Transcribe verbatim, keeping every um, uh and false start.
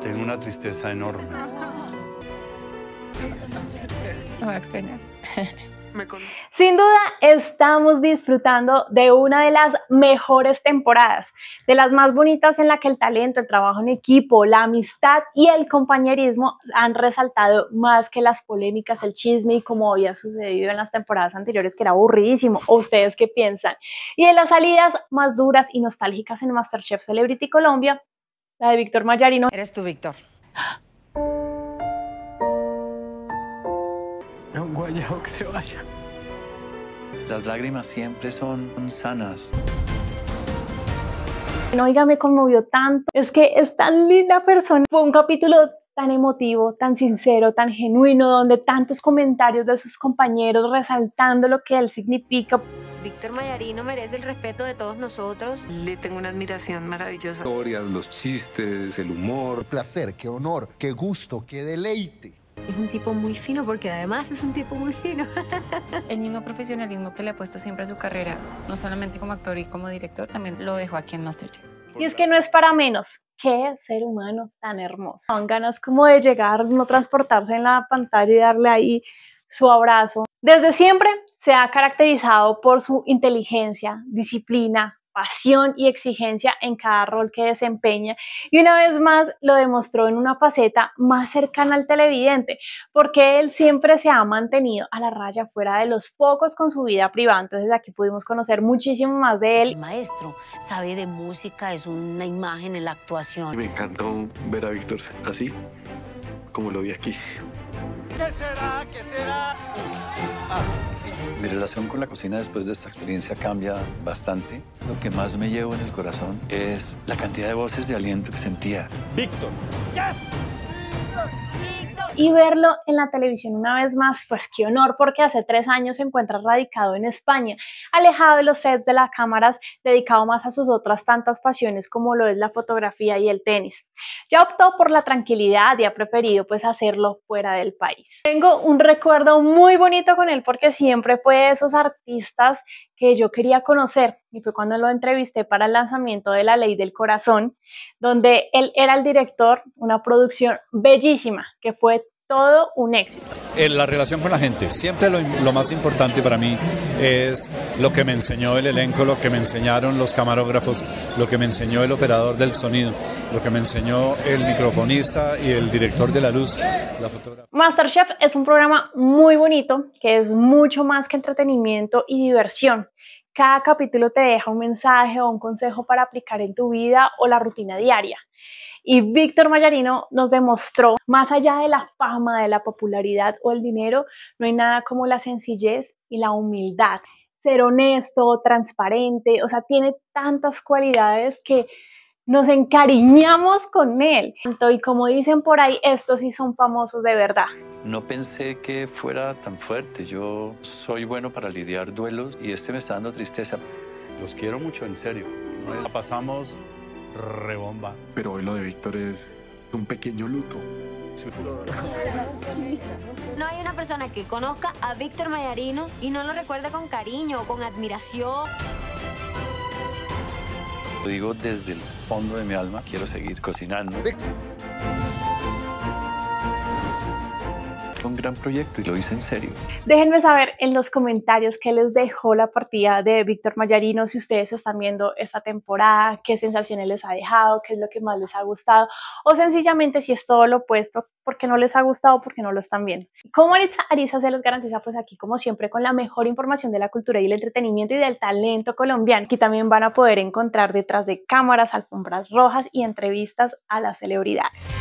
Tengo una tristeza enorme. Se me va a extrañar. Sin duda, estamos disfrutando de una de las mejores temporadas, de las más bonitas en la que el talento, el trabajo en equipo, la amistad y el compañerismo han resaltado más que las polémicas, el chisme y como había sucedido en las temporadas anteriores, que era aburridísimo. ¿O ustedes qué piensan? Y de las salidas más duras y nostálgicas en MasterChef Celebrity Colombia, la de Víctor Mayarino. Eres tú, Víctor. Un guayabo que se vaya. Las lágrimas siempre son sanas. Oiga, me conmovió tanto. Es que es tan linda persona. Fue un capítulo tan emotivo, tan sincero, tan genuino, donde tantos comentarios de sus compañeros resaltando lo que él significa. Víctor Mayarino merece el respeto de todos nosotros. Le tengo una admiración maravillosa. Historias, los chistes, el humor. Qué placer, qué honor, qué gusto, qué deleite. Es un tipo muy fino porque además es un tipo muy fino. El mismo profesionalismo que le ha puesto siempre a su carrera, no solamente como actor y como director, también lo dejó aquí en MasterChef. Y es que no es para menos. Qué ser humano tan hermoso. Son ganas como de llegar, no transportarse en la pantalla y darle ahí su abrazo. Desde siempre se ha caracterizado por su inteligencia, disciplina, pasión y exigencia en cada rol que desempeña, y una vez más lo demostró en una faceta más cercana al televidente, porque él siempre se ha mantenido a la raya, fuera de los focos con su vida privada. Entonces aquí pudimos conocer muchísimo más de él. El maestro sabe de música, es una imagen en la actuación. Me encantó ver a Víctor así, como lo vi aquí. ¿Qué será? ¿Qué será? Ah, Mi relación con la cocina después de esta experiencia cambia bastante. Lo que más me llevo en el corazón es la cantidad de voces de aliento que sentía. Víctor. Y verlo en la televisión una vez más, pues qué honor, porque hace tres años se encuentra radicado en España, alejado de los sets de las cámaras, dedicado más a sus otras tantas pasiones como lo es la fotografía y el tenis. Ya optó por la tranquilidad y ha preferido pues hacerlo fuera del país. Tengo un recuerdo muy bonito con él porque siempre fue de esos artistas que yo quería conocer, y fue cuando lo entrevisté para el lanzamiento de La Ley del Corazón, donde él era el director, una producción bellísima, que fue todo un éxito. La relación con la gente, siempre lo, lo más importante para mí es lo que me enseñó el elenco, lo que me enseñaron los camarógrafos, lo que me enseñó el operador del sonido, lo que me enseñó el microfonista y el director de la luz, la fotógrafa. MasterChef es un programa muy bonito, que es mucho más que entretenimiento y diversión. Cada capítulo te deja un mensaje o un consejo para aplicar en tu vida o la rutina diaria. Y Víctor Mayarino nos demostró, más allá de la fama, de la popularidad o el dinero, no hay nada como la sencillez y la humildad. Ser honesto, transparente, o sea, tiene tantas cualidades que nos encariñamos con él. Y como dicen por ahí, estos sí son famosos de verdad. No pensé que fuera tan fuerte. Yo soy bueno para lidiar duelos y este me está dando tristeza. Los quiero mucho, en serio. La pasamos rebomba. Pero hoy lo de Víctor es un pequeño luto. No hay una persona que conozca a Víctor Mayarino y no lo recuerde con cariño o con admiración. Lo digo desde el fondo de mi alma, quiero seguir cocinando. Un gran proyecto y lo hice en serio. Déjenme saber en los comentarios qué les dejó la partida de Víctor Mayarino, si ustedes están viendo esta temporada, qué sensaciones les ha dejado, qué es lo que más les ha gustado, o sencillamente si es todo lo opuesto, porque no les ha gustado, porque no lo están viendo. Como Aritza Ariza se los garantiza, pues aquí como siempre con la mejor información de la cultura y el entretenimiento y del talento colombiano. Aquí también van a poder encontrar detrás de cámaras, alfombras rojas y entrevistas a las celebridades.